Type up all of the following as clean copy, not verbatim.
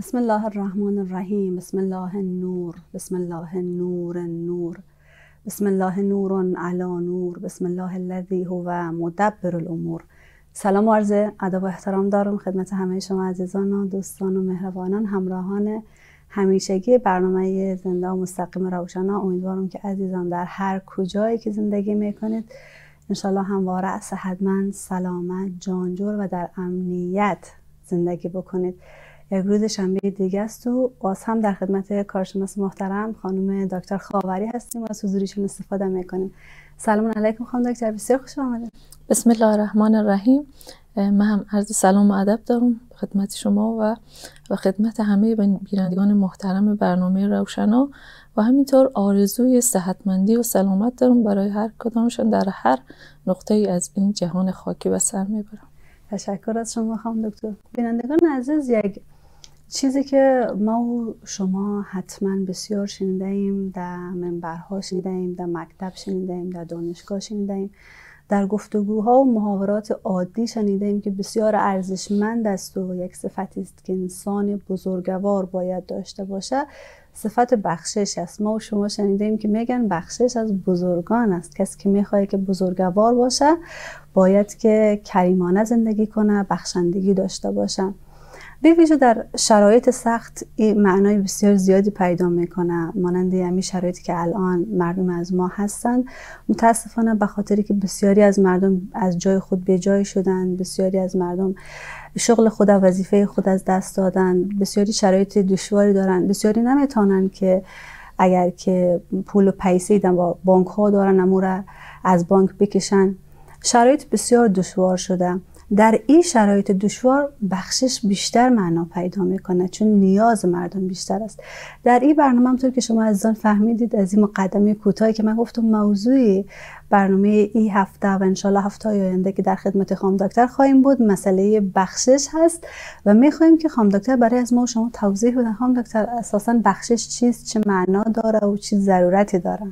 بسم الله الرحمن الرحیم. بسم الله النور. بسم الله النور النور. بسم الله نور علی نور. بسم الله الذی هو مدبر الامور. سلام و عرض ادب و احترام دارم خدمت همه شما عزیزان و دوستان و مهربانان همراهان همیشگی برنامه زنده و مستقیم روشنا. امیدوارم که عزیزان در هر کجایی که زندگی میکنید انشالله همواره صحتمند، سلامت، جانجور و در امنیت زندگی بکنید. یک روز شنبه دیگه است و باز هم در خدمت کارشناس محترم خانم دکتر خاوری هستیم و از حضورشون استفاده میکنیم. سلام علیکم خانم دکتر، بسیار خوش آمدید. بسم الله الرحمن الرحیم. من هم عرض سلام و ادب دارم خدمت شما و خدمت همه بینندگان محترم برنامه روشنا و همینطور آرزوی صحتمندی و سلامت دارم برای هر کدامشون در هر نقطه ای از این جهان خاکی به سر میبرم. تشکر از شما خانم دکتر. بینندگان عزیز، یک چیزی که ما و شما حتما بسیار شنیده ایم، در منبرها شنیده ایم، در مکتب شنیده ایم، در دانشگاه شنیده ایم، در گفتگوها و محاورات عادی شنیده ایم که بسیار ارزشمند است و یک صفتی است که انسان بزرگوار باید داشته باشه، صفت بخشش است. ما و شما شنیده ایم که میگن بخشش از بزرگان است. کسی که میخواد که بزرگوار باشه باید که کریمانه زندگی کنه، بخشندگی داشته باشه. به ویژه در شرایط سخت این معنای بسیار زیادی پیدا میکنه، مانند همین شرایطی که الان مردم از ما هستن. متاسفانه به خاطری که بسیاری از مردم از جای خود به جای شدن، بسیاری از مردم شغل خود و وظیفه خود از دست دادن، بسیاری شرایط دشواری دارن، بسیاری نمیتونن که اگر که پول و پیسه در بانک ها دارن امور از بانک بکشن. شرایط بسیار دشوار شده. در این شرایط دشوار بخشش بیشتر معنا پیدا میکنه چون نیاز مردم بیشتر است. در این برنامه همونطور که شما عزیزان فهمیدید از این مقدمه کوتاهی که من گفتم موضوع برنامه این هفته و انشالله هفته آینده که در خدمت خانم دکتر خواهیم بود مسئله بخشش هست و میخوایم که خانم دکتر برای از ما و شما توضیح بدن. خانم دکتر اساساً بخشش چیست، چه معنا داره و چه ضرورتی داره؟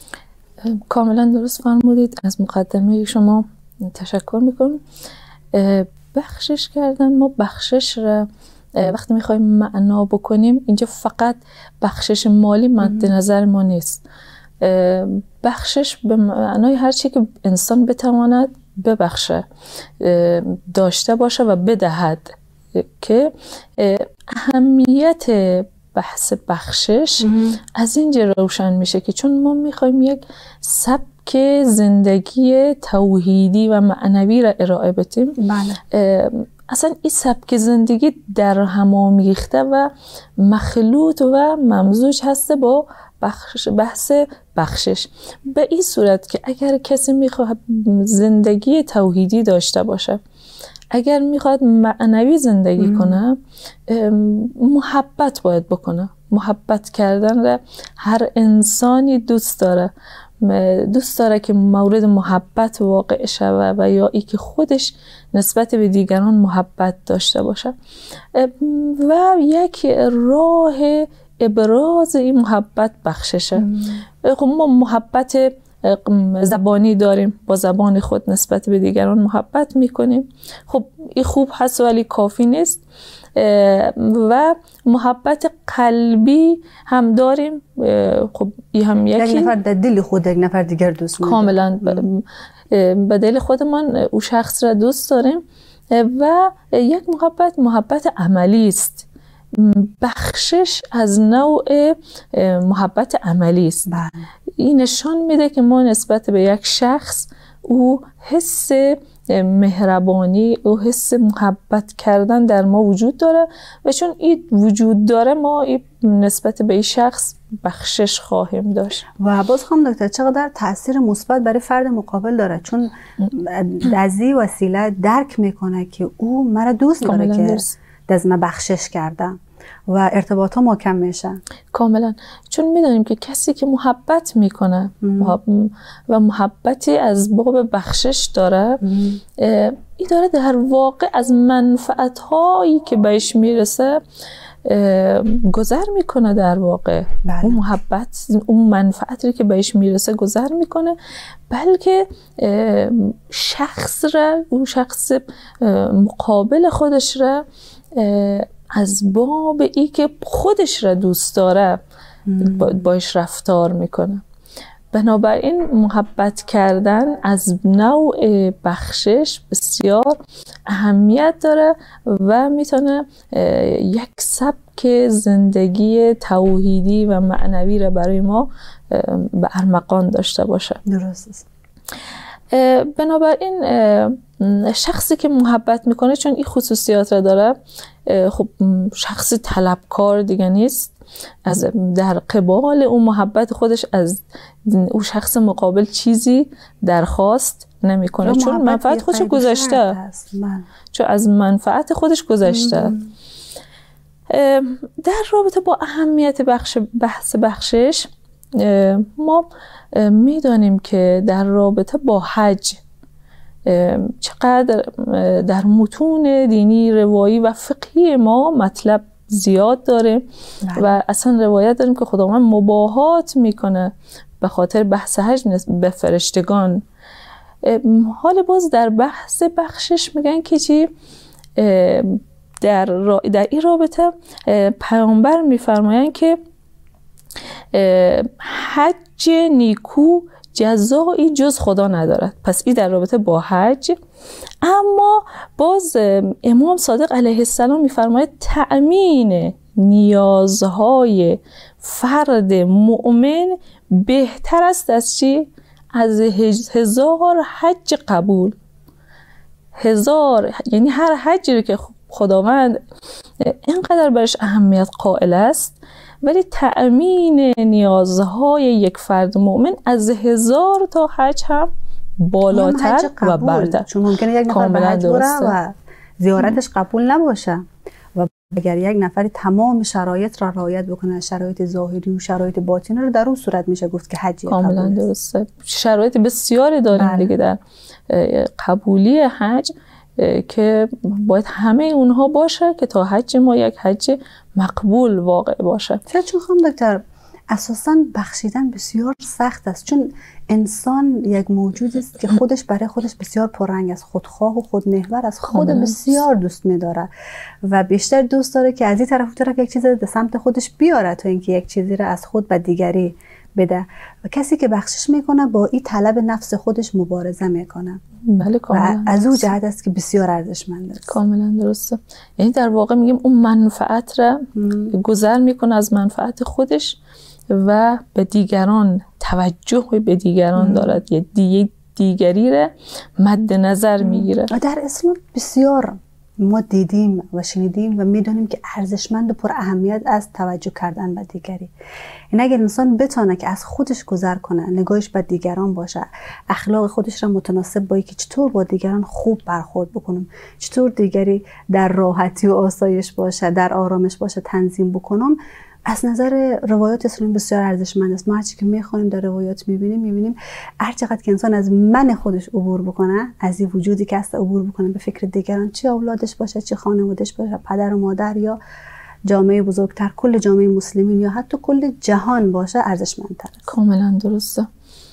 کاملا درست فرمودید. از مقدمه شما تشکر میکنم. بخشش کردن، ما بخشش را وقتی میخوایم معنا بکنیم اینجا فقط بخشش مالی مد نظر ما نیست. بخشش به معنای هر چی که انسان بتواند ببخشه، داشته باشه و بدهد، که اهمیت بحث بخشش از اینجا روشن میشه که چون ما میخوایم یک سبک زندگی توحیدی و معنوی را ارائه بدیم. اصلا این سبک زندگی در هم آمیخته و مخلوط و ممزوج هست با بحث بخشش، به این صورت که اگر کسی میخواد زندگی توحیدی داشته باشه، اگر میخواد معنوی زندگی کنه، محبت باید بکنه. محبت کردن را هر انسانی دوست داره که مورد محبت واقع شوه و یا ای که خودش نسبت به دیگران محبت داشته باشه و یک راه ابراز این محبت بخششه. خب ما محبت زبانی داریم، با زبان خود نسبت به دیگران محبت میکنیم. خب این خوب هست ولی کافی نیست. و محبت قلبی هم داریم. خب این هم یکی، یک نفر در دل خود یک نفر دیگر دوست می‌داره. کاملا به دل خودمان او شخص را دوست داریم. و یک محبت عملی است. بخشش از نوع محبت عملی است. این نشان میده که ما نسبت به یک شخص او حس مهربانی و حس محبت کردن در ما وجود داره و چون این وجود داره ما نسبت به این شخص بخشش خواهیم داشت. و باز خانم دکتر چقدر تاثیر مثبت برای فرد مقابل داره، چون از این وسیله درک میکنه که او مرا دوست داره که دزمه بخشش کردم و ارتباط ها محکم میشه. کاملا، چون میدونیم که کسی که محبت میکنه و محبتی از باب بخشش داره، این داره در واقع از منفعت هایی که بهش میرسه گذر میکنه. در واقع اون محبت، اون منفعتی که بهش میرسه گذر میکنه، بلکه اون شخص مقابل خودش را از باب ای که خودش را دوست داره باش رفتار میکنه. بنابراین محبت کردن از نوع بخشش بسیار اهمیت داره و میتونه یک سبک زندگی توحیدی و معنوی را برای ما به ارمغان داشته باشه. درست است. بنابراین شخصی که محبت میکنه چون این خصوصیات را داره، خب شخص طلبکار دیگه نیست، از در قبال اون محبت خودش از اون شخص مقابل چیزی درخواست نمیکنه چون منفعت خودش گذاشته، چون از منفعت خودش گذاشته. در رابطه با اهمیت بحث بخشش ما میدانیم که در رابطه با حج چقدر در متون دینی، روایی و فقهی ما مطلب زیاد داره و اصلا روایت داریم که خداوند مباهات میکنه به خاطر بحث حج به فرشتگان. حال باز در بحث بخشش میگن که چی؟ در این رابطه پیامبر میفرمایند که حج نیکو جزایی جز خدا ندارد. پس این در رابطه با حج. اما باز امام صادق علیه السلام میفرماید تأمین نیازهای فرد مؤمن بهتر است از چی؟ از 1000 حج قبول. 1000 یعنی هر حجی رو که خداوند اینقدر برش اهمیت قائل است، ولی تأمین نیازهای یک فرد مؤمن از 1000 تا حج هم بالاتر و برتر. چون ممکنه یک نفر به حج بره و زیارتش قبول نباشه و اگر یک نفر تمام شرایط را رعایت بکنه، شرایط ظاهری و شرایط باطنی رو، در اون صورت میشه گفت که حج کاملا درسته. شرایط بسیاری داریم دیگه در قبولی حج که باید همه اونها باشه که تا حج ما یک حج مقبول واقع باشه. چون خانم دکتر اساساً بخشیدن بسیار سخت است، چون انسان یک موجود است که خودش برای خودش بسیار پررنگ است، خودخواه و خودمحور است، خود بسیار دوست می‌داره و بیشتر دوست داره که از این طرف طرف یک چیز به سمت خودش بیاره تا اینکه یک چیزی را از خود به دیگری بده. و کسی که بخشش میکنه با این طلب نفس خودش مبارزه میکنه. بله کاملا. و از اون جهت است که بسیار ارزشمند است. کاملا درسته. یعنی در واقع میگیم اون منفعت را گذر میکنه از منفعت خودش و به دیگران توجه به دیگران دارد، یه دیگری را مد نظر میگیره. و در اسلام بسیار ما دیدیم و شنیدیم و میدونیم که ارزشمند و پر اهمیت از توجه کردن به دیگری. این اگر انسان بتونه که از خودش گذر کنه، نگاهش به دیگران باشه، اخلاق خودش را متناسب با اینکه چطور با دیگران خوب برخورد بکنم، چطور دیگری در راحتی و آسایش باشه، در آرامش باشه تنظیم بکنم، از نظر روایات اسلامی بسیار ارزشمند است. ما هرچی که میخوانیم در روایات میبینیم هر چقدر که انسان از من خودش عبور بکنه، از این وجودی که هست عبور بکنه به فکر دیگران، چه اولادش باشه، چه خانواده‌اش باشه، پدر و مادر یا جامعه بزرگتر، کل جامعه مسلمین یا حتی کل جهان باشه، ارزشمندتر است. کاملا درسته.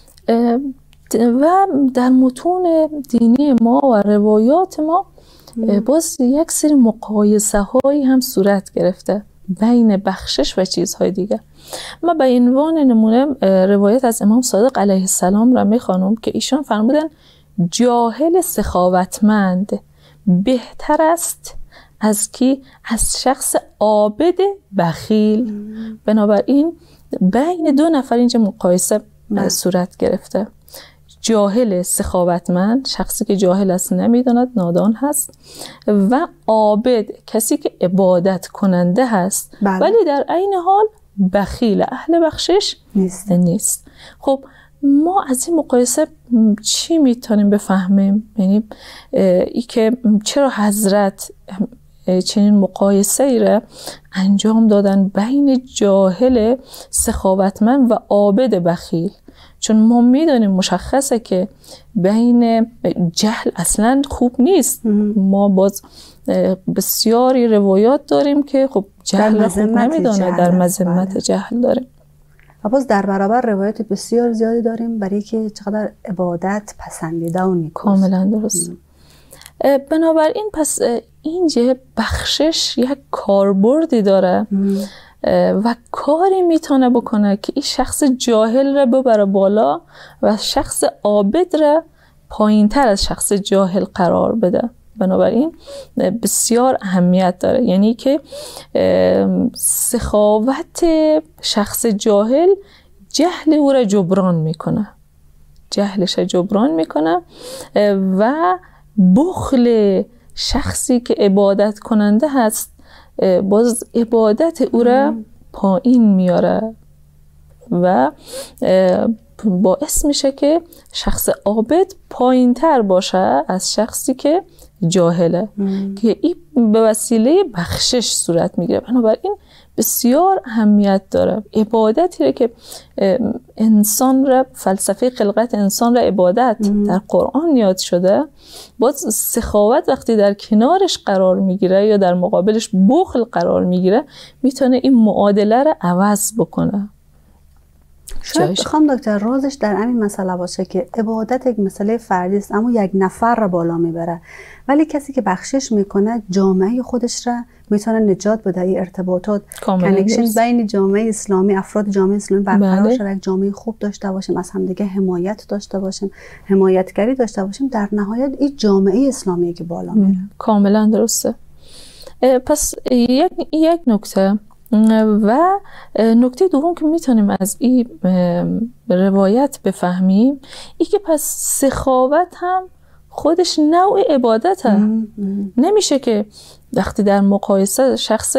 و در متون دینی ما و روایات ما باز یک سری مقایسه هایی هم صورت گرفته بین بخشش و چیزهای دیگه. ما به عنوان نمونه روایت از امام صادق علیه السلام را میخوانم که ایشان فرمودن جاهل سخاوتمند بهتر است از شخص عابد بخیل. بنابراین بین دو نفر اینجا مقایسه صورت گرفته. جاهل سخاوتمند، شخصی که جاهل است، نمیداند، نادان هست، و عابد، کسی که عبادت کننده هست ولی در عین حال بخیل، اهل بخشش نیست. خب ما از این مقایسه چی میتونیم بفهمیم؟ یعنی ای که چرا حضرت چنین مقایسه ای را انجام دادن بین جاهل سخاوتمند و عابد بخیل؟ چون ما میدونیم مشخصه که بین جهل اصلا خوب نیست. ما باز بسیاری روایات داریم که خب جهل خوب نمیدانه، در مذمت جهل داریم. و باز در برابر روایات بسیار زیادی داریم برای که چقدر عبادت پسندیده و نیکوست. کاملا درست. بنابراین پس اینجا بخشش یک کاربردی داره و کاری میتونه بکنه که این شخص جاهل را ببره بالا و شخص عابد را پایین تر از شخص جاهل قرار بده. بنابراین بسیار اهمیت داره، یعنی که سخاوت شخص جاهل جهل او را جبران میکنه، جهلش را جبران میکنه و بخل شخصی که عبادت کننده هست باز عبادت او را پایین میاره و باعث میشه که شخص عابد پایین تر باشه از شخصی که جاهله که این به وسیله بخشش صورت میگیره. بنابراین بسیار اهمیت داره. عبادتی را که انسان را، فلسفه خلقت انسان را عبادت در قرآن یاد شده، باز سخاوت وقتی در کنارش قرار میگیره یا در مقابلش بخل قرار میگیره میتونه این معادله را عوض بکنه. شاید بخوام دکتر رازش در همین مسئله باشه که عبادت یک مسئله فردی است اما یک نفر را بالا میبره، ولی کسی که بخشش میکنه جامعه خودش را میتونه نجات بده. این ارتباطات کانکشن بین جامعه اسلامی، افراد جامعه اسلامی برقرار شه، یک جامعه خوب داشته باشیم، از همدیگه حمایت داشته باشیم، حمایتگری داشته باشیم، در نهایت این جامعه اسلامی که بالا میره. کاملا درسته. پس یک نکته و نکته دوم که میتونیم از این روایت بفهمیم این که پس سخاوت هم خودش نوع عبادته. نمیشه که وقتی در مقایسه شخص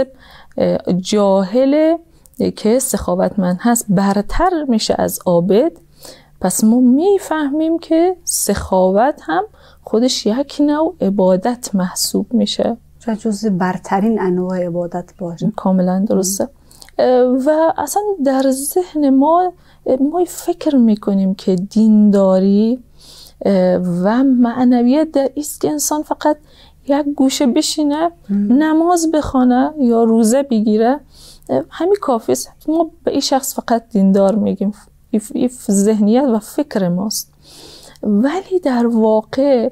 جاهل که سخاوتمند هست برتر میشه از عابد، پس ما میفهمیم که سخاوت هم خودش یک نوع عبادت محسوب میشه، شاید جزء برترین انواع عبادت باشه. کاملا درسته. و اصلا در ذهن ما فکر میکنیم که دینداری و معنویت در ایست که انسان فقط یک گوشه بشینه نماز بخونه یا روزه بگیره، همین کافی است. ما به این شخص فقط دیندار میگیم، این ذهنیت و فکر ماست. ولی در واقع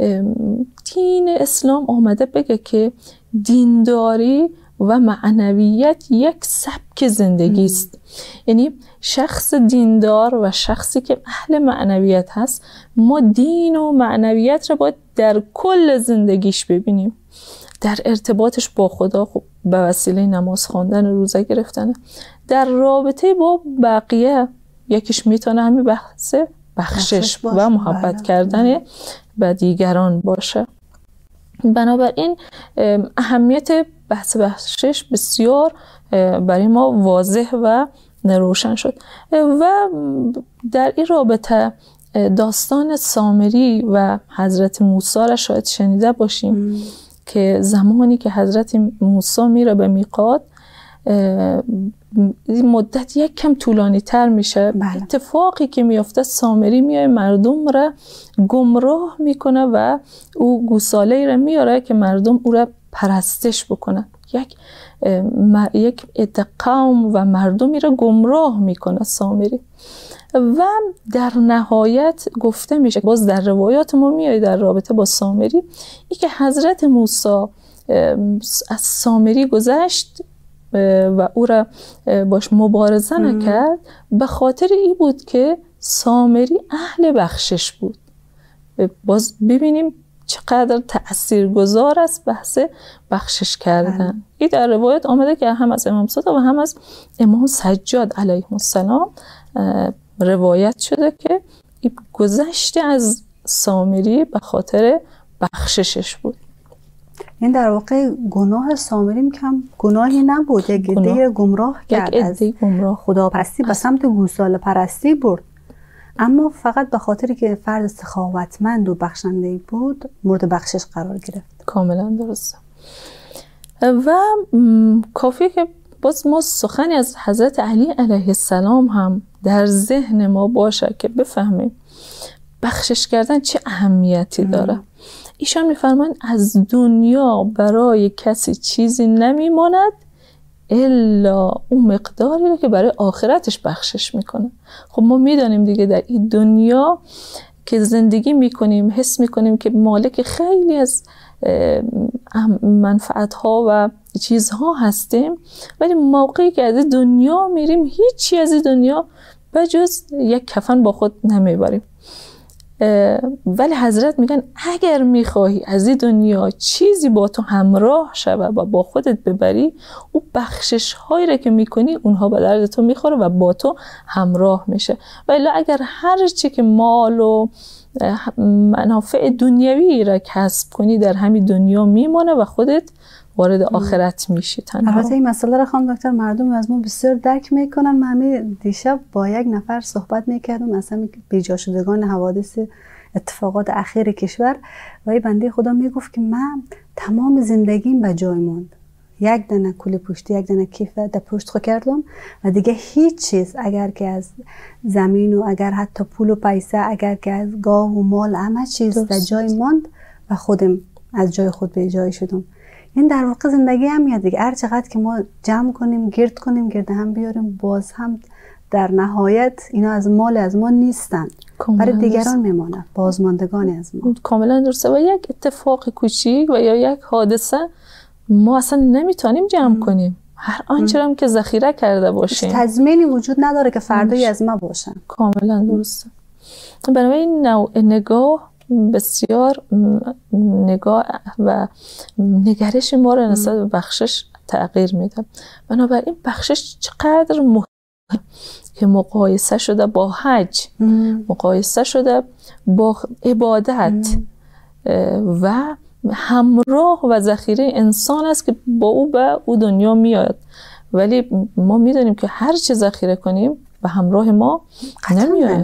دین اسلام آمده بگه که دینداری و معنویت یک سبک زندگی است. یعنی شخص دیندار و شخصی که اهل معنویت هست، ما دین و معنویت را باید در کل زندگیش ببینیم، در ارتباطش با خدا، خب به وسیله نماز خواندن و روزه گرفتن، در رابطه با بقیه، یکیش میتونه همین بحث بخشش و محبت کردن به دیگران باشه. بنابراین اهمیت بحث بخشش بسیار برای ما واضح و روشن شد. و در این رابطه داستان سامری و حضرت موسی را شاید شنیده باشیم که زمانی که حضرت موسی میره به میقات، مدت یک کم طولانی تر میشه. اتفاقی که میفته سامری میای مردم را گمراه میکنه و او گوساله را میاره که مردم او را پرستش بکنه. یک قوم و مردمی را گمراه میکنه سامری. و در نهایت گفته میشه، باز در روایات ما میاد در رابطه با سامری، ای که حضرت موسی از سامری گذشت و او را باش مبارزه نکرد، به خاطر این بود که سامری اهل بخشش بود. باز ببینیم چقدر تأثیرگذار است بحث بخشش کردن. این در روایت آمده که هم از امام صادق و هم از امام سجاد علیه السلام روایت شده که گذشته از سامری به خاطر بخششش بود. این در واقع گناه سامری کم گناهی نبود، یک عده گمراه کرد، از خداپرستی به سمت گوساله پرستی برد، اما فقط به خاطری که فرد سخاوتمند و بخشنده‌ای بود مورد بخشش قرار گرفت. کاملا درسته. و کافیه که باز ما سخنی از حضرت علی علیه السلام هم در ذهن ما باشه که بفهمیم بخشش کردن چه اهمیتی داره. ایشان میفرمان از دنیا برای کسی چیزی نمیماند الا اون مقداری رو که برای آخرتش بخشش میکنه. خب ما میدانیم دیگه در این دنیا که زندگی میکنیم حس میکنیم که مالک خیلی از منفعت ها و چیزها هستیم، ولی موقعی که از این دنیا میریم هیچی از این دنیا بجز یک کفن با خود نمیبریم. ولی حضرت میگن اگر میخواهی از این دنیا چیزی با تو همراه شوه و با خودت ببری، او بخشش هایی را که میکنی اونها به درد تو میخوره و با تو همراه میشه. ولی اگر هر چی که مال و منافع دنیوی را کسب کنی در همین دنیا میمونه و خودت وارد آخرت میشی تنها. البته این مسئله را خانم دکتر مردم از ما بسیار درک میکنن. من همین دیشب با یک نفر صحبت میکردم اصلا بیجا شدگان حوادث اتفاقات اخیر کشور و این بنده خدا میگفت که من تمام زندگیم به جای ماند، یک دانه کوله پشتی، یک دانه کیف در پشت خو کردم و دیگه هیچ چیز، اگر که از زمین و اگر حتی پول و پیسه، اگر که از گاه و مال، همه چیز در جای ماند و خودم از جای خود به جای شدم. این در واقع زندگی هم میاد دیگه. هر چقدر که ما جمع کنیم، گرد کنیم، گرد هم بیاریم، باز هم در نهایت اینا از مال از ما نیستن، برای دیگران میمانه، بازماندگان از ما. کاملا درسته. و یک اتفاق کوچیک و یا یک حادثه ما اصلا نمیتونیم جمع کنیم، هر آنچه هم که ذخیره کرده باشیم تضمینی وجود نداره که فردایی از ما باشن. کاملا درسته. بنابراین نوع نگاه بسیار نگاه و نگرش ما رو نسبت به بخشش تغییر میده. بنابراین بخشش چقدر مهم که مقایسه شده با حج، مقایسه شده با عبادت و همراه و ذخیره انسان است که با او به او دنیا میاد. ولی ما میدونیم که هر چه ذخیره کنیم به همراه ما نمیاد.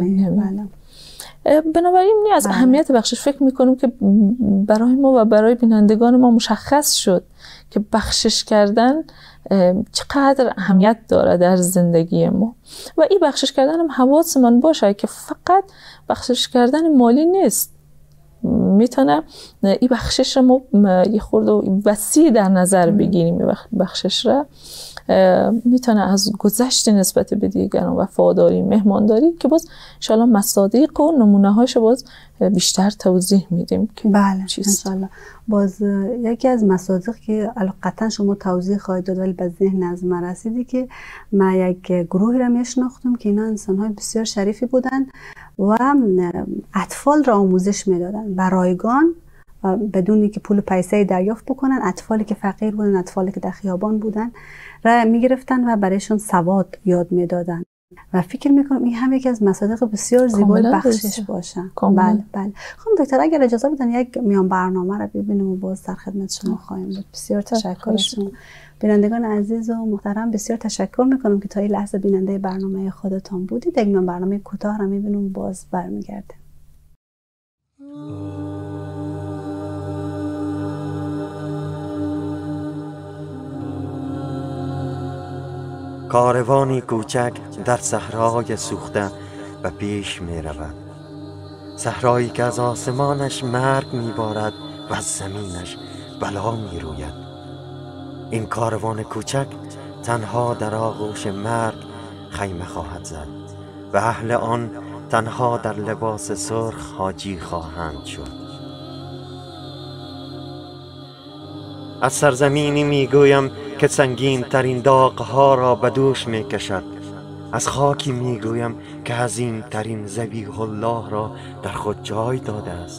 بنابراین از اهمیت بخشش فکر میکنم که برای ما و برای بینندگان ما مشخص شد که بخشش کردن چقدر اهمیت داره در زندگی ما. و این بخشش کردن هم حواسمون باشه که فقط بخشش کردن مالی نیست، میتونه این بخشش رو ما یه خورده وسیع در نظر بگیریم. بخشش را میتونه از گذشت نسبت به دیگران، وفاداری، مهمانداری، که باز انشاءالله مصادیق و نمونه هاش باز بیشتر توضیح میدیم که بله انشاءالله. باز یکی از مصادیق که قطعا شما توضیح خواهید داد ولی به ذهن از من رسیدی که من یک گروهی را میشناختم که اینا انسان‌های بسیار شریفی بودن و اطفال را آموزش میدادن برایگان بدونی که پول و پیسه دریافت بکنن. اطفالی که فقیر بودن، اطفالی که در خیابان بودن را میگرفتن و برایشون سواد یاد میدادن و فکر میکنم این هم یکی از مصادیق بسیار زیبای بخشش باشن. بله بله. خانم دکتر اگر اجازه بدن یک میان برنامه را ببینیم و باز در خدمت شما خواهیم بود. بسیار تشکر از شما. بینندگان عزیز و محترم بسیار تشکر میکنم که تا این لحظه بیننده برنامه خودتان بودید. یک میان برنامه کوتاه را میبینیم باز برمیگرده. کاروانی کوچک در صحرای سوخته و پیش می رود، صحرایی که از آسمانش مرگ می بارد و از زمینش بلا می روید. این کاروان کوچک تنها در آغوش مرگ خیمه خواهد زد و اهل آن تنها در لباس سرخ حاجی خواهند شد. از سرزمینی میگویم که سنگین ترین داغ‌ها را به دوش میکشد، از خاکی میگویم که عظیم ترین ذبیح الله را در خود جای داده است.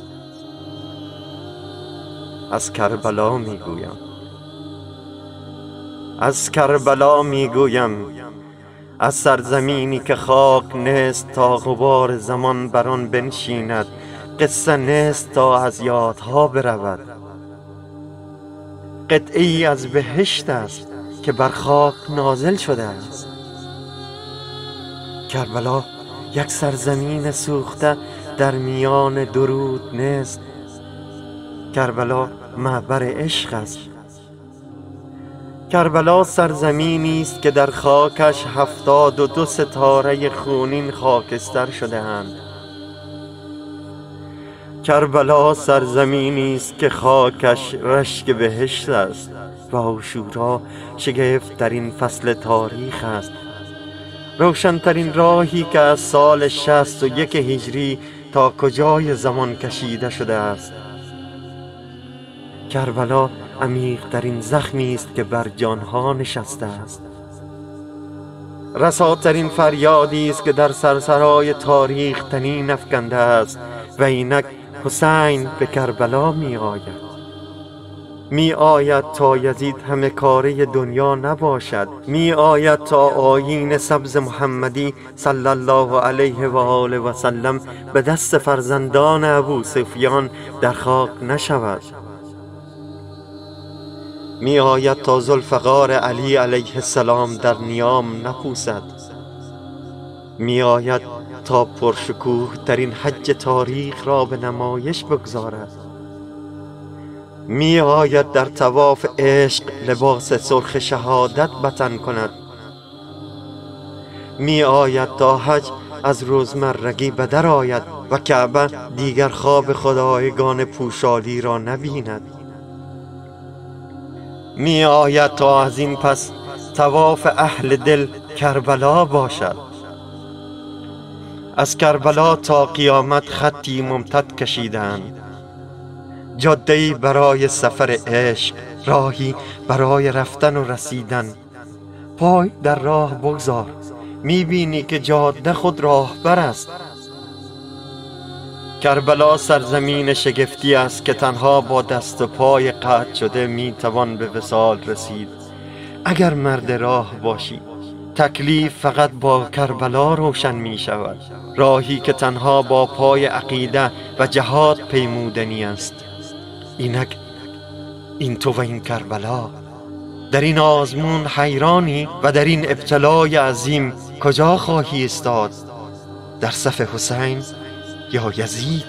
از کربلا میگویم، از کربلا میگویم، از سرزمینی که خاک نیست تا غبار زمان بر آن بنشیند، قصه نیست تا از یادها برود. قطعی از بهشت است که بر خاک نازل شده است. کربلا یک سرزمین سوخته در میان درود نیست. کربلا محور عشق است. کربلا سرزمینی است که در خاکش 72 ستاره خونین خاکستر شده اند. کربلا سرزمینی است که خاکش رشک بهشت است و عاشورا شگفت‌ترین فصل تاریخ است. روشن‌ترین راهی که از سال 61 هجری تا کجای زمان کشیده شده است. کربلا عمیق‌ترین زخمی است که بر جانها نشسته است. رساترین فریادی است که در سرسرای تاریخ طنین افکنده است و اینک حسین به کربلا می آید تا یزید همه کاره دنیا نباشد، می آید تا آیین سبز محمدی صلی الله علیه و آله و سلم به دست فرزندان ابو سفیان در خاک نشود. می آید تا ذوالفقار علی علیه السلام در نیام نپوسد. می آید تا پرشکوه ترین حج تاریخ را به نمایش بگذارد. می آید در طواف عشق لباس سرخ شهادت بطن کند. می آید تا حج از روزمرگی به در آید و کعبه دیگر خواب خدایگان پوشالی را نبیند. می آید تا از این پس طواف اهل دل کربلا باشد. از کربلا تا قیامت خطی ممتد کشیدند، جاده‌ای برای سفر عشق، راهی برای رفتن و رسیدن. پای در راه بگذار، می‌بینی که جاده خود راهبر است. کربلا سرزمین شگفتی است که تنها با دست و پای قطع شده میتوان به وصال رسید. اگر مرد راه باشی، تکلیف فقط با کربلا روشن می شود، راهی که تنها با پای عقیده و جهاد پیمودنی است. اینک این تو و این کربلا. در این آزمون حیرانی و در این ابتلای عظیم کجا خواهی استاد؟ در صف حسین یا یزید؟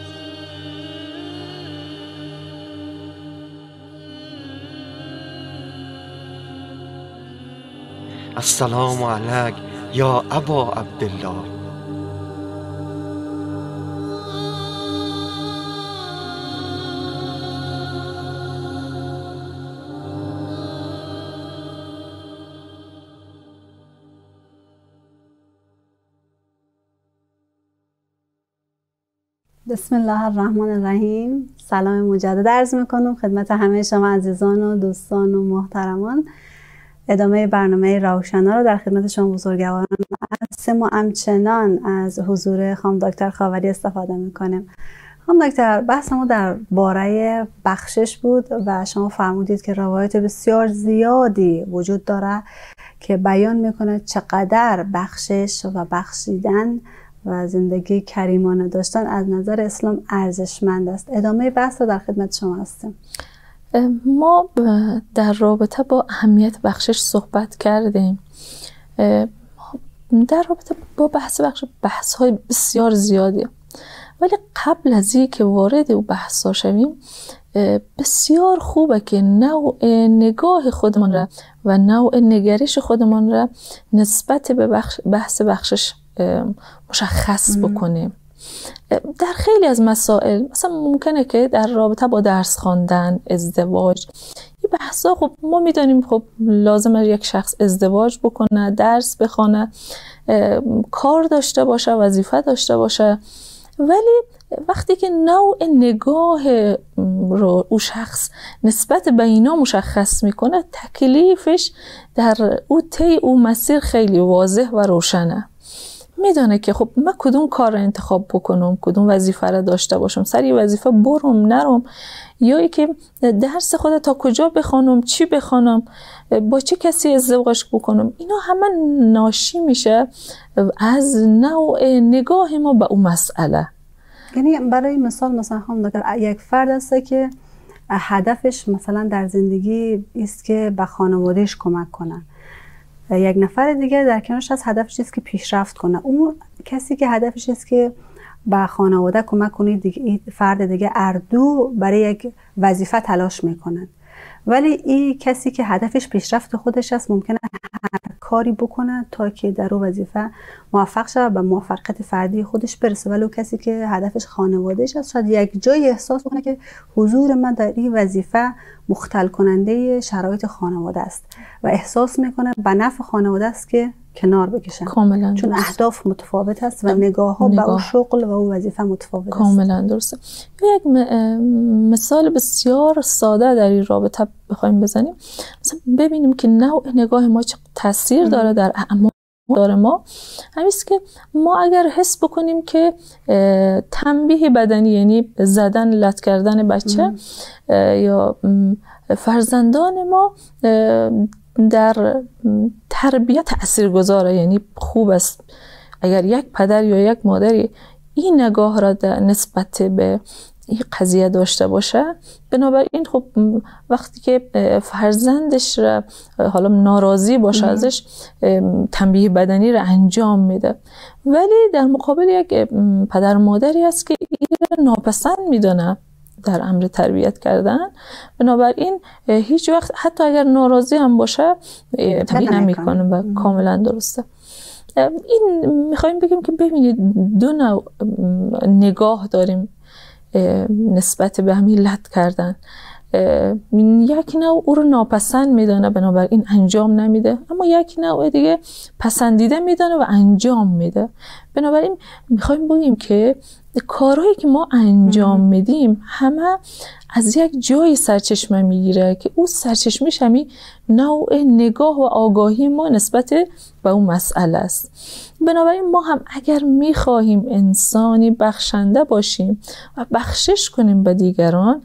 السلام علیک یا ابا عبدالله. بسم الله الرحمن الرحیم. سلام مجدد عرض میکنم خدمت همه شما عزیزان و دوستان و محترمان. ادامه برنامه راهوشنا رو در خدمت شما بزرگواران هستیم و همچنان از حضور خانم دکتر خاوری استفاده میکنیم. خانم دکتر، بحث ما در باره بخشش بود و شما فرمودید که روایت بسیار زیادی وجود داره که بیان میکنه چقدر بخشش و بخشیدن و زندگی کریمانه داشتن از نظر اسلام ارزشمند است. ادامه بحث رو در خدمت شما هستیم. ما در رابطه با اهمیت بخشش صحبت کردیم. در رابطه با بحث های بسیار زیادی، ولی قبل از این که وارد او بحث ها شویم، بسیار خوبه که نوع نگاه خودمان را و نوع نگرش خودمان را نسبت به بحث بخشش مشخص بکنیم. در خیلی از مسائل مثلا ممکنه که در رابطه با درس خواندن، ازدواج، این بحثا خب ما میدونیم خب لازمه یک شخص ازدواج بکنه، درس بخونه، کار داشته باشه، وظیفه داشته باشه، ولی وقتی که نوع نگاه رو او شخص نسبت به اینا مشخص میکنه، تکلیفش در او مسیر خیلی واضح و روشنه. میدونه که خب من کدوم کار رو انتخاب بکنم، کدوم وظیفه رو داشته باشم، سر یه وظیفه برم نرم، یا ای که درس خود تا کجا بخونم، چی بخونم، با چه کسی ازدواج بکنم. اینا همه ناشی میشه از نوع نگاه ما به اون مسئله. یعنی برای مثال مثلا خانم دکتر، یک فرد هسته که هدفش مثلا در زندگی است که به خانوادهش کمک کنه، یک نفر دیگه در کنارش از هدفش است که پیشرفت کنه. اون کسی که هدفش است که به خانواده کمک کنه، دیگه فرد دیگه اردو برای یک وظیفه تلاش میکنن. ولی این کسی که هدفش پیشرفت خودش است ممکنه هر کاری بکنه تا که در اون وظیفه موفق شه، به موفقیت فردی خودش برسه. ولی کسی که هدفش خانوادهش است شاید یک جای احساس کنه که حضور من در این وظیفه مختل کننده شرایط خانواده است و احساس میکنه به نفع خانواده است که کنار بکشن. کاملا چون درست. اهداف متفاوت است و نگاه ها به اون شغل و اون وظیفه متفاوت است. کاملا درسته. یک مثال بسیار ساده در این رابطه بخوایم بزنیم، مثلا ببینیم که نوع نگاه ما چه تاثیر داره در اعمال داره ما. همیست که ما اگر حس بکنیم که تنبیه بدنی، یعنی زدن، لت کردن بچه یا فرزندان ما در تربیت تأثیر گذاره، یعنی خوب است اگر یک پدر یا یک مادری این نگاه را نسبت به این قضیه داشته باشه. بنابراین خب وقتی که فرزندش را حالا ناراضی باشه ازش، تنبیه بدنی را انجام میده، ولی در مقابل یک پدر مادری هست که این را ناپسند میدونه در امر تربیت کردن، بنابراین هیچ وقت حتی اگر ناراضی هم باشه تنبیه نمیکنه و کاملا درسته. این میخوایم بگیم که ببینید دو نوع نگاه داریم نسبت به همین لت کردن. یک نوع او رو ناپسند میدانه بنابراین انجام نمیده، اما یک نوع دیگه پسندیده میدانه و انجام میده. بنابراین میخوایم بگیم که کارهایی که ما انجام میدیم همه از یک جای سرچشمه میگیره که اون سرچشمه‌ش همین نوع نگاه و آگاهی ما نسبت به اون مسئله است. بنابراین ما هم اگر میخواهیم انسانی بخشنده باشیم و بخشش کنیم به دیگران،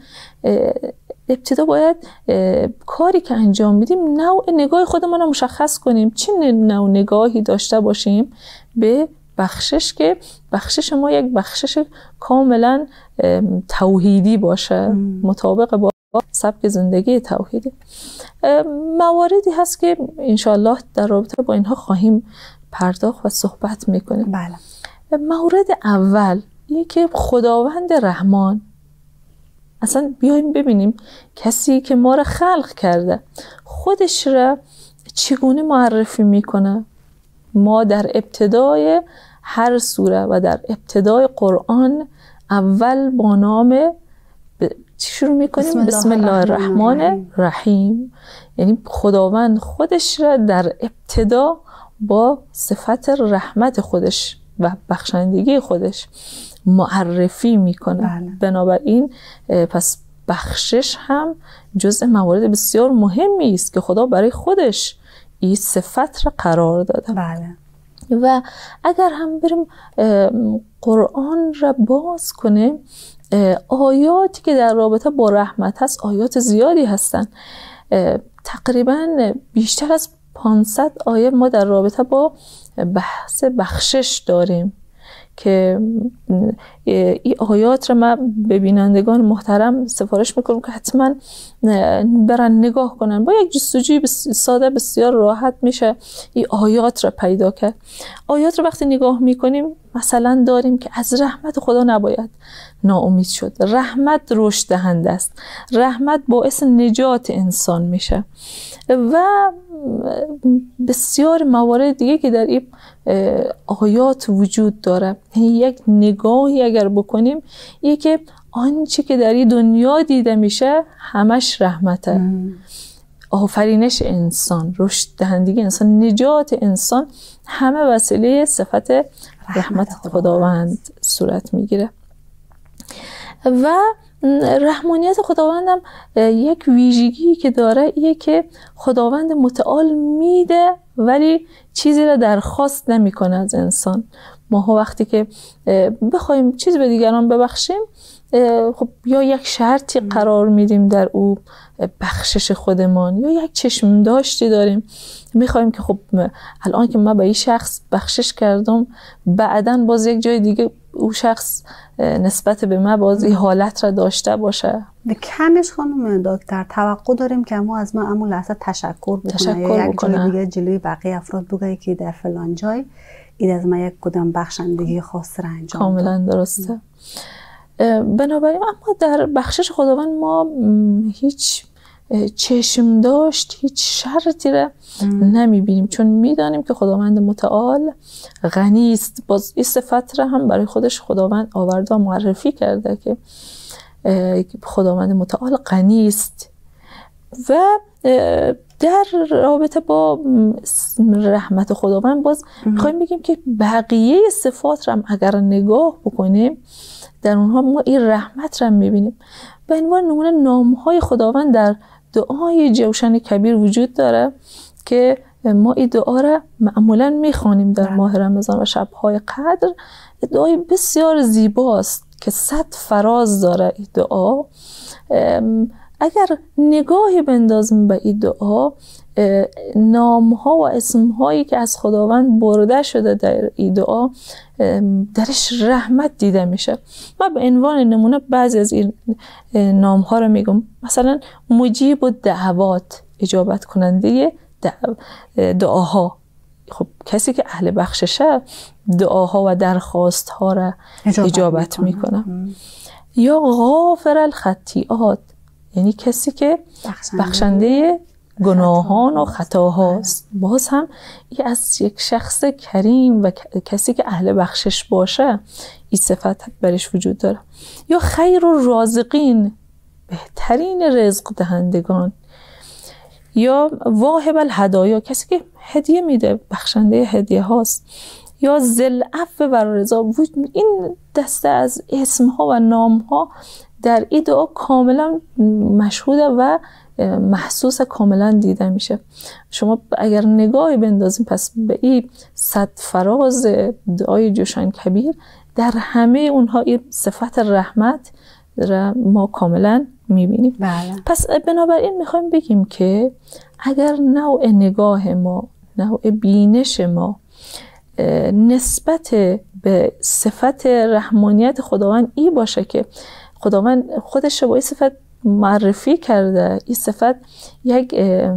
ابتدا باید کاری که انجام میدیم نوع نگاه خودمون رو مشخص کنیم، چه نوع نگاهی داشته باشیم به بخشش که بخشش ما یک بخشش کاملا توحیدی باشه، مطابق با سبک زندگی توحیدی. مواردی هست که انشاءالله در رابطه با اینها خواهیم پرداخت و صحبت میکنیم. بله. مورد اول یکی خداوند رحمان. اصلا بیایم ببینیم کسی که ما را خلق کرده خودش را چگونه معرفی میکنه. ما در ابتدای هر سوره و در ابتدای قرآن اول با نام چی شروع میکنیم؟ بسم الله الرحمن الرحیم. یعنی خداوند خودش را در ابتدا با صفت رحمت خودش و بخشندگی خودش معرفی میکنه. بنابراین پس بخشش هم جزء موارد بسیار مهمی است که خدا برای خودش این صفت را قرار داده. بله. و اگر هم بریم قرآن را باز کنیم، آیاتی که در رابطه با رحمت هست آیات زیادی هستن. تقریبا بیشتر از 500 آیه ما در رابطه با بحث بخشش داریم که این آیات را من به بینندگان محترم سفارش میکنم که حتما برن نگاه کنن. با یک جستجوی ساده بسیار راحت میشه این آیات را پیدا کرد. آیات را وقتی نگاه میکنیم مثلا داریم که از رحمت خدا نباید ناامید شد. رحمت رشد دهنده است. رحمت باعث نجات انسان میشه و بسیار موارد دیگه که در این آیات وجود داره. یک نگاهی اگر بکنیم که آنچه که در این دنیا دیده میشه همش رحمته. آفرینش انسان، رشد دهندگی انسان، نجات انسان، همه وسیله صفت رحمت خداوند صورت میگیره. و رحمانیت خداوند هم یک ویژگی که داره اینه که خداوند متعال میده ولی چیزی را درخواست نمیکنه از انسان. ما وقتی که بخوایم چیز به دیگران ببخشیم، خب یا یک شرطی قرار میدیم در او بخشش خودمان، یا یک چشم داشتی داریم میخوایم که خب الان که من به این شخص بخشش کردم، بعداً باز یک جای دیگه او شخص نسبت به من باز این حالت را داشته باشه. کمش خانم دکتر توقع داریم که ما از ما همون لحظه تشکر بکنه یا یک جای دیگه جلوی بقیه افراد بگه که در فلان جای این از ما یک کدام بخشندگی خاص را انجام کاملا درسته. بنابراین اما در بخشش خداوند ما هیچ چشم داشت، هیچ شرطی را نمیبینیم، چون میدانیم که خداوند متعال غنی است. باز این صفت را هم برای خودش خداوند آورده و معرفی کرده که خداوند متعال غنی است. و در رابطه با رحمت خداوند باز میخوایم بگیم که بقیه صفات رو هم اگر نگاه بکنیم در اونها ما این رحمت رو میبینیم. به عنوان نمونه نامهای خداوند در دعای جوشن کبیر وجود داره که ما این دعا را معمولا میخوانیم در ماه رمضان و شبهای قدر. دعای بسیار زیباست که 100 فراز داره این دعا. اگر نگاهی بندازیم به این دعا، نامها و اسمهایی که از خداوند برده شده در این دعا درش رحمت دیده میشه. ما به عنوان نمونه بعضی از این نامها رو میگم. مثلا مجیب الدعوات، اجابت کننده دعاها. خب کسی که اهل بخششه دعاها و درخواستها را اجابت میکنه. یا غافر الخطیئات، یعنی کسی که بخشنده گناهان و خطاهاست. باز هم این از یک شخص کریم و کسی که اهل بخشش باشه این صفت برش وجود داره. یا خیر الرازقین، بهترین رزق دهندگان. یا واهب الهدایا، کسی که هدیه میده، بخشنده هدیه هاست. یا ذل عفو و رضا. این دسته از اسمها و نامها در این دعا کاملا مشهوده و محسوس کاملا دیده میشه. شما اگر نگاهی بندازیم پس به این 100 فراز دعای جوشن کبیر، در همه اونها این صفت رحمت را ما کاملا میبینیم. بله. پس بنابراین میخوایم بگیم که اگر نوع نگاه ما، نوع بینش ما نسبت به صفت رحمانیت خداوند این باشه که خداوند خودش با این صفت معرفی کرده، این صفت یک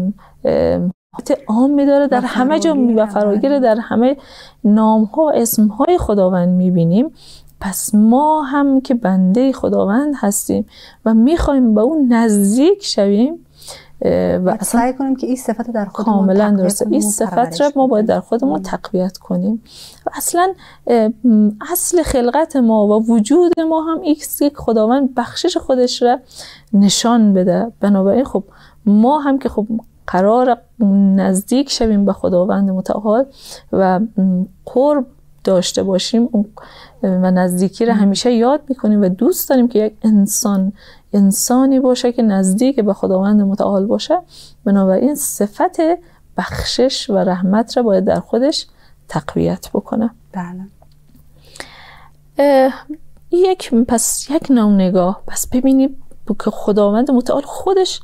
عام می‌داره در همه جا و فراگیر در همه نام‌ها و اسم‌های خداوند می‌بینیم، پس ما هم که بنده خداوند هستیم و می‌خوایم به اون نزدیک شویم و سعی کنیم که این صفت در خودمون کاملا درسته. این صفت را ما باید در خودمون تقویت کنیم و اصلا اصل خلقت ما و وجود ما هم ایست که خداوند بخشش خودش را نشان بده. بنابراین خب ما هم که خب قرار نزدیک شویم به خداوند متعال و قرب داشته باشیم و نزدیکی را همیشه یاد میکنیم و دوست داریم که یک انسانی باشه که نزدیک به خداوند متعال باشه. بنابراین صفت بخشش و رحمت را باید در خودش تقویت بکنه. بله. یک نوع نگاه پس ببینیم که خداوند متعال خودش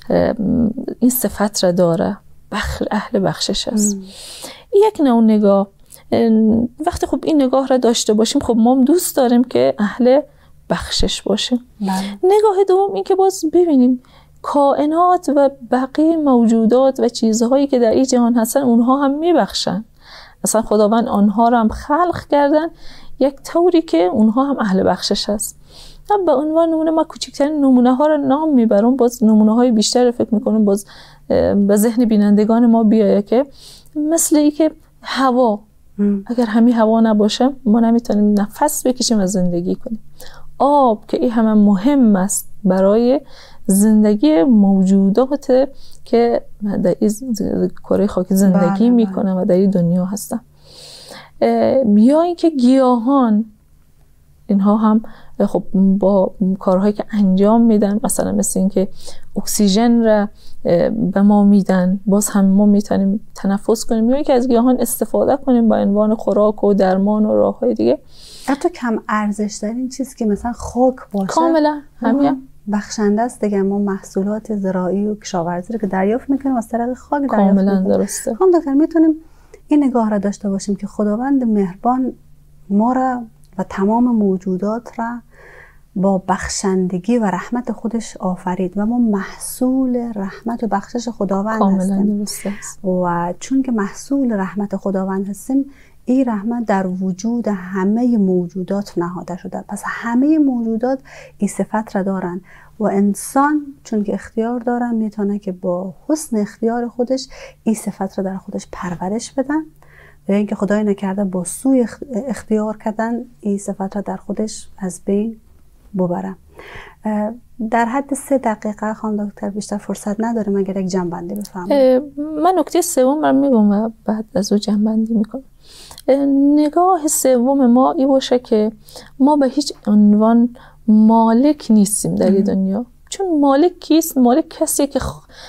این صفت را داره، اهل بخشش است. یک نوع نگاه وقتی خب این نگاه را داشته باشیم خب ما دوست داریم که اهل بخشش باشیم. نگاه دوم این که باز ببینیم کائنات و بقیه موجودات و چیزهایی که در این جهان هستن اونها هم میبخشن. اصلا خداوند آنها را هم خلق کردن یک طوری که اونها هم اهل بخشش هست. به عنوان نمونه ما کوچکترین نمونه ها را نام میبرم، باز نمونه های بیشتر فکر میکنم باز به ذهن بینندگان ما بیایه که مثل ای که هوا، اگر همین هوا نباشه ما نمیتونیم نفس بکشیم و زندگی کنیم. آب که این همه مهم است برای زندگی موجودات که در این کره خاکی زندگی میکنن و در این دنیا هستن. یا اینکه گیاهان، اینها هم خب با کارهایی که انجام میدن، مثلا مثل اینکه اکسیژن را به ما میدن، باز هم ما میتونیم تنفس کنیم، یا اینکه از گیاهان استفاده کنیم با عنوان خوراک و درمان و راههای دیگه. حتی کم ارزش ترین چیز که مثلا خاک باشه کاملا همین بخشنده است دیگه. ما محصولات زراعی و کشاورزی رو که دریافت میکنیم از طریق خاک دریافت کاملا درسته. هم دکتر میتونیم این نگاه را داشته باشیم که خداوند مهربان ما را و تمام موجودات را با بخشندگی و رحمت خودش آفرید و ما محصول رحمت و بخشش خداوند هستیم. و چون که محصول رحمت خداوند هستیم، این رحمت در وجود همه موجودات نهاده شده. پس همه موجودات این صفت را دارن و انسان چون که اختیار دارن میتونه که با حسن اختیار خودش این صفت را در خودش پرورش بدن، و اینکه خدای نکرده با سوی اختیار کردن این صفت را در خودش از بین ببره. در حد 3 دقیقه خانم دکتر، بیشتر فرصت نداریم، اگر یک جنبندی بفرمایید. من نکته سوم رو میگم و بعد از اون جنبندی میکنم. نگاه سوم ما این باشه که ما به هیچ عنوان مالک نیستیم در این دنیا. چون مالک کیست؟ مالک کسی که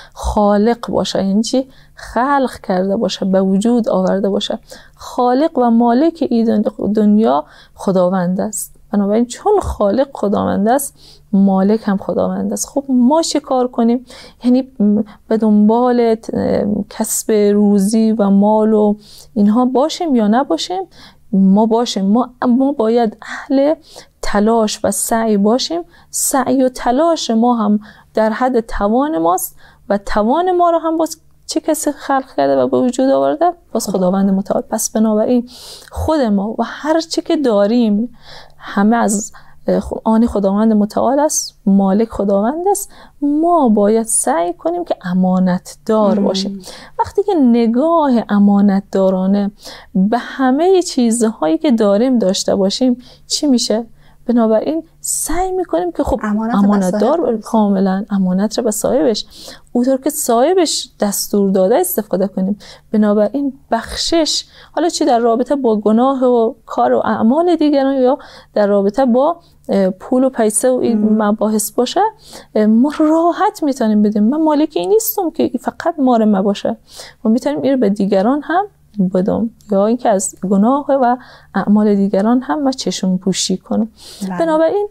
خالق باشه، یعنی چی؟ خلق کرده باشه، به وجود آورده باشه. خالق و مالک این دنیا خداوند است. بنابراین چون خالق خداوند است، مالک هم خداوند است. خب ما چه کار کنیم؟ یعنی به دنبال کسب روزی و مال و اینها باشیم یا نباشیم؟ ما باشیم. ما باید اهل تلاش و سعی باشیم. سعی و تلاش ما هم در حد توان ماست و توان ما رو هم باز چه کسی خلق کرده و به وجود آورده؟ باز خداوند متعال. پس بنابراین خود ما و هر چی که داریم همه از آن خداوند متعال است، مالک خداوند است. ما باید سعی کنیم که امانت دار باشیم. وقتی که نگاه امانت دارانه به همه چیزهایی که داریم داشته باشیم، چی میشه؟ بنابراین سعی میکنیم که خب امانت دار کاملا امانت رو به صاحبش، اونطور که صاحبش دستور داده استفاده کنیم. بنابراین بخشش، حالا چی در رابطه با گناه و کار و اعمال دیگران یا در رابطه با پول و پیسه و این مباحث باشه، ما راحت میتونیم بدیم. من مالک این نیستم که فقط ماره ما باشه، ما میتونیم این رو به دیگران هم بدم یا اینکه از گناه و اعمال دیگران هم ما چشم پوشی کنم. بنابراین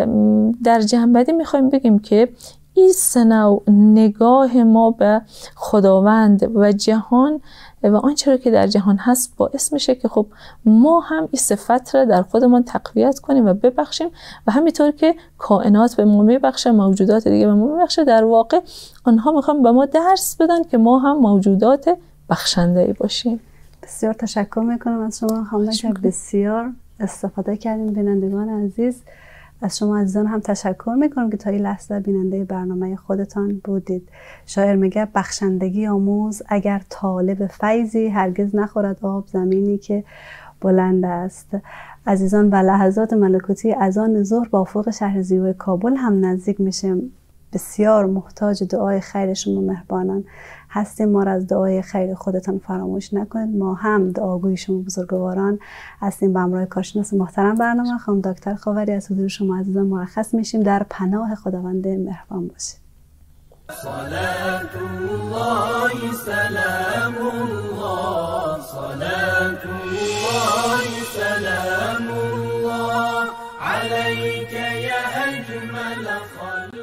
در جنبندی میخوایم بگیم که این سنو نگاه ما به خداوند و جهان و آنچه را که در جهان هست باعث میشه که خب ما هم این صفت را در خودمان تقویت کنیم و ببخشیم و همینطور که کائنات به ما میبخشه، موجودات دیگه به ما میبخشه، در واقع آنها میخوان به ما درس بدن که ما هم موجودات بخشنده باشیم. بسیار تشکر میکنم از شما خانم دکتر، بسیار استفاده کردیم. بینندگان عزیز، از شما عزیزان هم تشکر میکنم که تا این لحظه بیننده برنامه خودتان بودید. شاعر میگه بخشندگی آموز اگر طالب فیضی، هرگز نخورد آب زمینی که بلند است. عزیزان، و لحظات ملکوتی اذان ظهر با افق شهر زیبای کابل هم نزدیک میشه. بسیار محتاج دعای خیر شما مهربانان هستیم. ما را از دعای خیر خودتان فراموش نکنید. ما هم دعاگوی شما بزرگواران هستیم. به همراه کارشناس محترم برنامه خانم دکتر خاوری از حضور شما عزیزان مرخص میشیم. در پناه خداوند مهربان باشید. صلاة الله سلام الله، صلاة الله سلام الله عليك يا أجمل خلق.